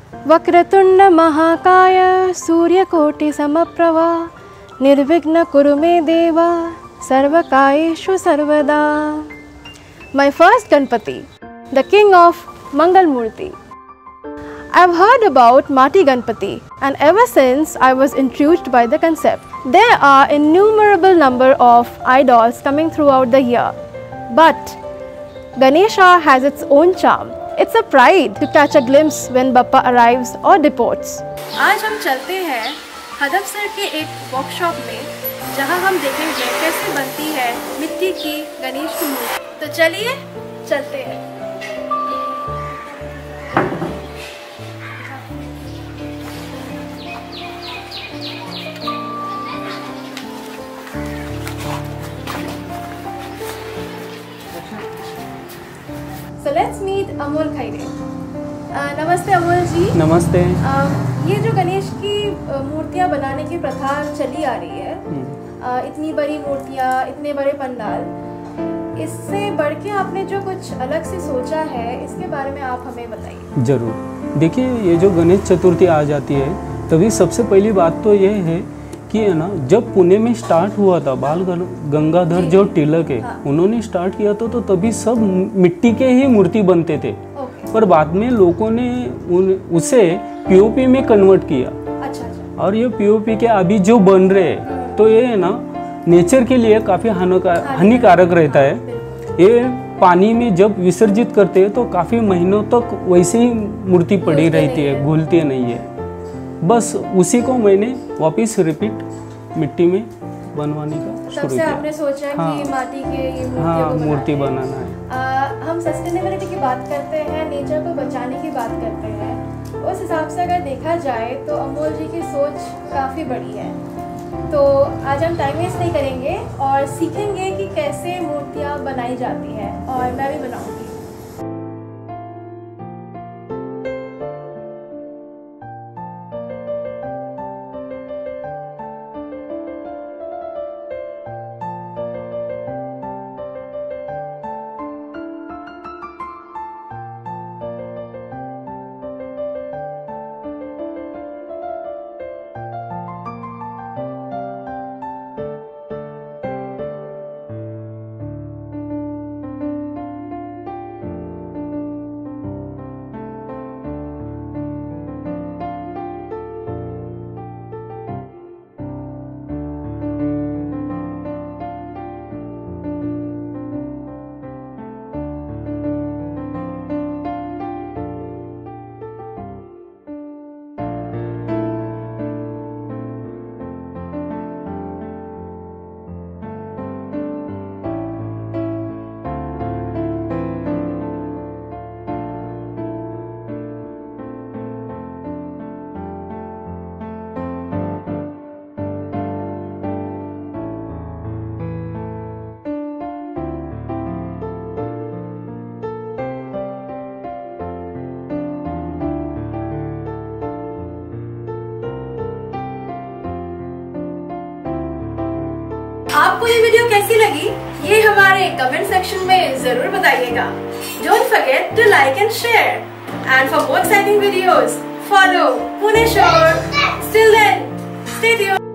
वक्रतुंड महाकाय सूर्यकोटि समप्रभा निर्विघ्न कुरु मे देवा सर्वकायेषु सर्वदा। My first Ganpati, the king of Mangal Murti. I've heard about Mati Ganpati, and ever since I was intrigued by the concept. There are innumerable number of idols coming throughout the year, but Ganesha has its own charm. It's a pride to catch a glimpse when Bappa arrives or departs. आज हम चलते हैं हडपसर के एक workshop में, जहां हम देखेंगे कैसे बनती है मिट्टी की गणेश की मूर्ति। तो चलिए चलते हैं। So let's meet Amol Khaire. नमस्ते अमोल जी। नमस्ते। ये जो गणेश की मूर्तियाँ बनाने की प्रथा चली आ रही है, इतनी बड़ी मूर्तियाँ, इतने बड़े पंडाल, इससे बढ़ के आपने जो कुछ अलग से सोचा है, इसके बारे में आप हमें बताइए। जरूर। देखिए, ये जो गणेश चतुर्थी आ जाती है, तभी सबसे पहली बात तो ये है कि है ना, जब पुणे में स्टार्ट हुआ था बाल गंगाधर जो तिलक है, उन्होंने स्टार्ट किया था, तो तभी सब मिट्टी के ही मूर्ति बनते थे। पर बाद में लोगों ने उसे पीओपी में कन्वर्ट किया। अच्छा। और ये पीओपी के अभी जो बन रहे हैं, तो ये है ना नेचर के लिए काफ़ी हानिकारक रहता है। ये पानी में जब विसर्जित करते हैं तो काफ़ी महीनों तक वैसे ही मूर्ति पड़ी रहती है, घुलती नहीं है। बस उसी को मैंने वापस रिपीट मिट्टी में बनवाने का शुरू किया। आपने सोचा कि माटी के ये मूर्ति बनाना है। हम सस्टेनेबिलिटी की बात करते हैं, नेचर को बचाने की बात करते हैं। उस हिसाब से अगर देखा जाए तो अमोल जी की सोच काफ़ी बड़ी है। तो आज हम टाइम वेस्ट नहीं करेंगे और सीखेंगे कि कैसे मूर्तियाँ बनाई जाती हैं, और मैं भी बनाऊँगी। आपको ये वीडियो कैसी लगी, ये हमारे कमेंट सेक्शन में जरूर बताइएगा। Don't forget to like and share. And for more exciting videos, follow Pune Shore. Till then, stay tuned.